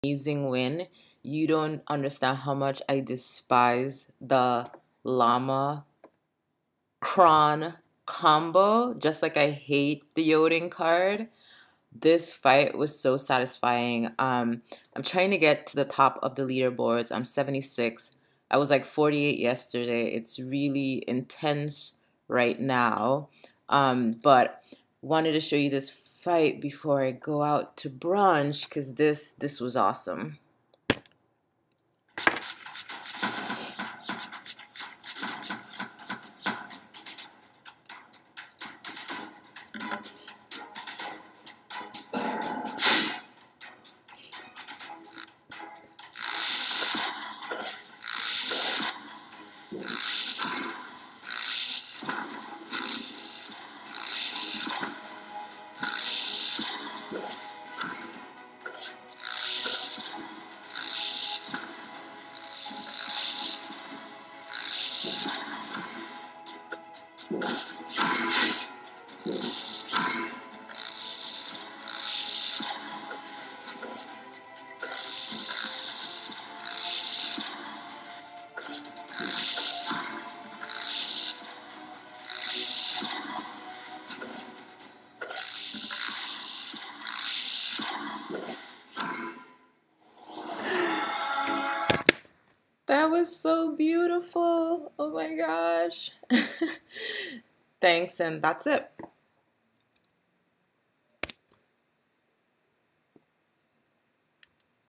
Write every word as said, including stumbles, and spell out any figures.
amazing win. You don't understand how much I despise the Llama Kron combo, just like I hate the Yodin card. This fight was so satisfying. Um, I'm trying to get to the top of the leaderboards. I'm seventy-six. I was like forty-eight yesterday. It's really intense right now. Um, but wanted to show you this fight before I go out to brunch because this this was awesome. That was so beautiful. Oh my gosh. Thanks, and that's it.